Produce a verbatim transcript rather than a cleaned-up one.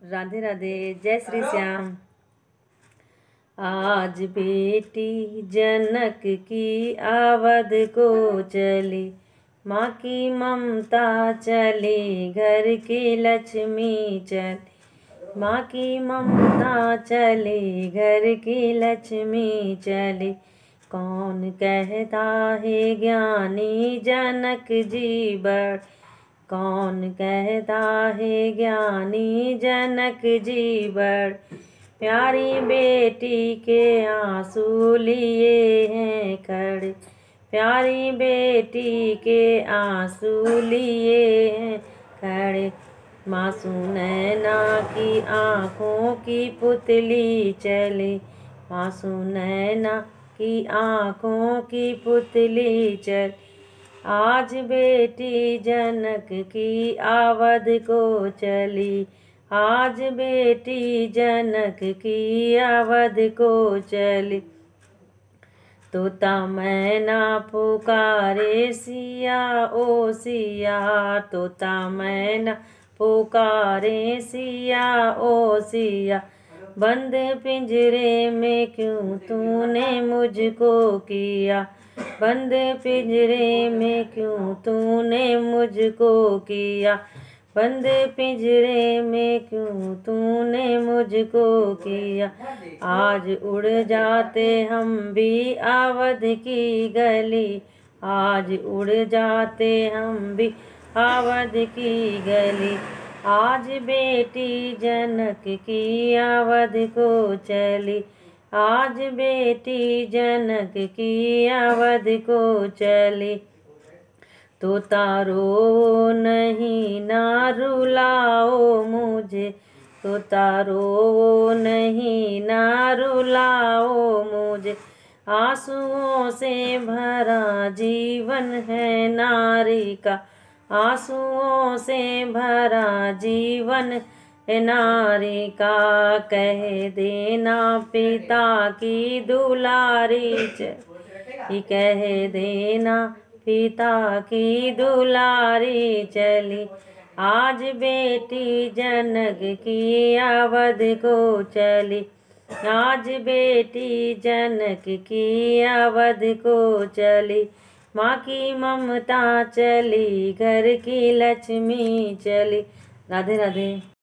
राधे राधे, जय श्री श्याम। आज बेटी जनक की आवद को चली, माँ की ममता चली, घर की लक्ष्मी चली। माँ की ममता चली, घर की लक्ष्मी चली। कौन कहता है ज्ञानी जनक जी बड़, कौन कहता है ज्ञानी जनक जी बड़। प्यारी बेटी के आंसू लिए हैं खड़े, प्यारी बेटी के आंसू लिए हैं खड़े। मासूम नैना की आँखों की पुतली चली, मासूम नैना की आँखों की पुतली चल। आज बेटी जनक की आवद को चली, आज बेटी जनक की आवद को चली। तोता मैना पुकारे सिया ओ सिया, तोता मैना पुकारे सिया ओ सिया। बंद पिंजरे में क्यों तूने मुझको किया, बंद पिंजरे में क्यों तूने मुझको किया। बंद पिंजरे में क्यों तूने मुझको किया। आज उड़ जाते हम भी आवद की गली, आज उड़ जाते हम भी आवद की गली। आज बेटी जनक की आवद को चली, आज बेटी जनक की आवद को चली। तोता रो नहीं ना रुलाओ मुझे, तोता रो नहीं ना रुलाओ मुझे। आंसुओं से भरा जीवन है नारी का, आंसुओं से भरा जीवन है नारी का। कह देना पिता की दुलारी चली, कह देना पिता की दुलारी चली। आज बेटी जनक की आवद को चली, आज बेटी जनक की आवद को चली। माँ की ममता चली, घर की लक्ष्मी चली। राधे राधे।